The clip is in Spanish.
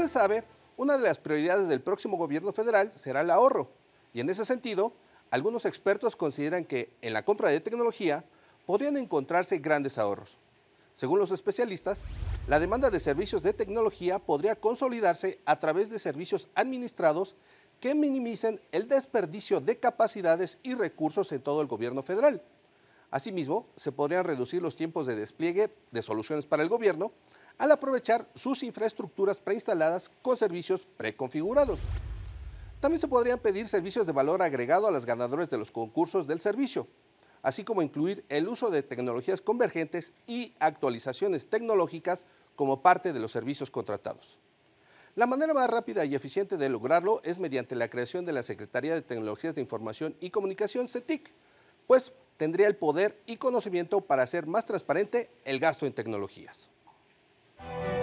usted sabe, una de las prioridades del próximo gobierno federal será el ahorro. Y en ese sentido, algunos expertos consideran que en la compra de tecnología podrían encontrarse grandes ahorros. Según los especialistas, la demanda de servicios de tecnología podría consolidarse a través de servicios administrados que minimicen el desperdicio de capacidades y recursos en todo el gobierno federal. Asimismo, se podrían reducir los tiempos de despliegue de soluciones para el gobierno al aprovechar sus infraestructuras preinstaladas con servicios preconfigurados. También se podrían pedir servicios de valor agregado a los ganadores de los concursos del servicio, así como incluir el uso de tecnologías convergentes y actualizaciones tecnológicas como parte de los servicios contratados. La manera más rápida y eficiente de lograrlo es mediante la creación de la Secretaría de Tecnologías de Información y Comunicación, CETIC, pues tendría el poder y conocimiento para hacer más transparente el gasto en tecnologías.